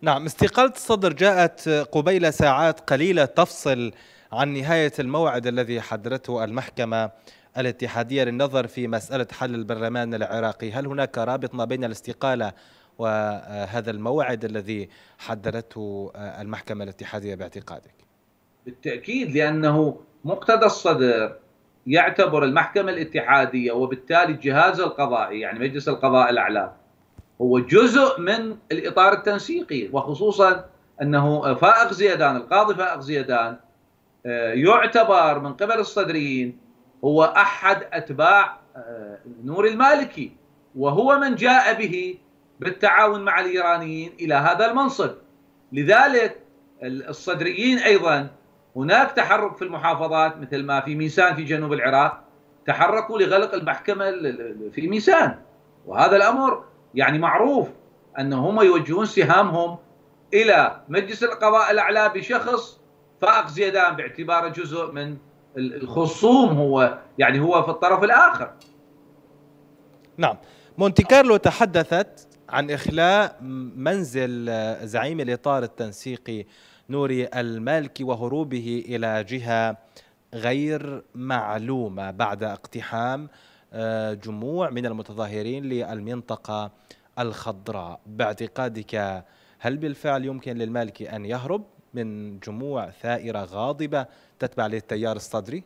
نعم، استقالة الصدر جاءت قبيل ساعات قليلة تفصل عن نهاية الموعد الذي حددته المحكمة الاتحادية للنظر في مسألة حل البرلمان العراقي. هل هناك رابط ما بين الاستقالة وهذا الموعد الذي حددته المحكمة الاتحادية باعتقادك؟ بالتأكيد، لأنه مقتدى الصدر يعتبر المحكمة الاتحادية وبالتالي الجهاز القضائي، يعني مجلس القضاء الأعلى، هو جزء من الإطار التنسيقي، وخصوصا أنه فائق زيدان، القاضي فائق زيدان، يعتبر من قبل الصدريين هو أحد أتباع نور المالكي، وهو من جاء به بالتعاون مع الإيرانيين إلى هذا المنصب. لذلك الصدريين أيضا هناك تحرك في المحافظات، مثل ما في ميسان في جنوب العراق تحركوا لغلق المحكمة في ميسان، وهذا الأمر يعني معروف أنهم يوجهون سهامهم إلى مجلس القضاء الأعلى بشخص فائق زيدان باعتباره جزء من الخصوم، هو يعني هو في الطرف الآخر. نعم، مونتي كارلو تحدثت عن إخلاء منزل زعيم الإطار التنسيقي نوري المالكي وهروبه إلى جهة غير معلومة بعد اقتحام جموع من المتظاهرين للمنطقة الخضراء. باعتقادك هل بالفعل يمكن للمالكي أن يهرب من جموع ثائرة غاضبة تتبع للتيار الصدري؟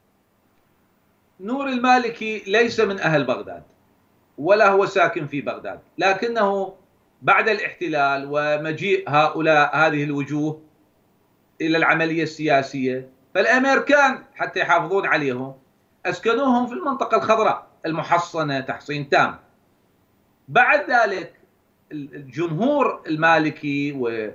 نور المالكي ليس من أهل بغداد ولا هو ساكن في بغداد، لكنه بعد الاحتلال ومجيء هذه الوجوه إلى العملية السياسية، فالأمريكان حتى يحافظون عليهم أسكنوهم في المنطقة الخضراء المحصنة تحصين تام. بعد ذلك الجمهور المالكي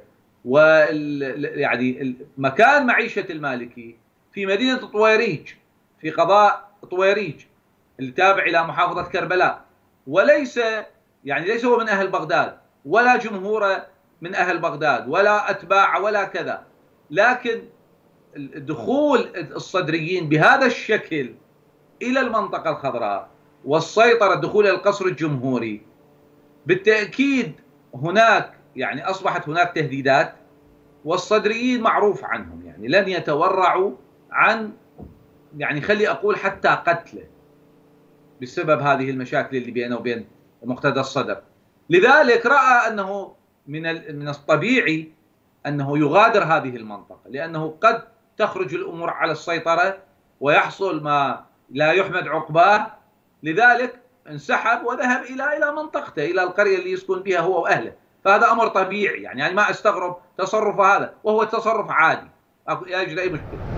يعني مكان معيشة المالكي في مدينة طويريج، في قضاء طويريج اللي تابع إلى محافظة كربلاء، وليس يعني ليس هو من أهل بغداد ولا جمهوره من أهل بغداد ولا أتباع ولا كذا. لكن دخول الصدريين بهذا الشكل إلى المنطقة الخضراء والسيطرة، دخول القصر الجمهوري، بالتأكيد هناك يعني أصبحت هناك تهديدات، والصدريين معروف عنهم يعني لن يتورعوا عن يعني خلي أقول حتى قتله بسبب هذه المشاكل اللي بينه وبين مقتدى الصدر. لذلك رأى أنه من الطبيعي أنه يغادر هذه المنطقة، لأنه قد تخرج الأمور على السيطرة ويحصل ما لا يحمد عقباه. لذلك انسحب وذهب إلى منطقته، إلى القرية اللي يسكن بها هو وأهله. فهذا أمر طبيعي، يعني ما أستغرب تصرف هذا، وهو تصرف عادي، لا يوجد أي مشكلة.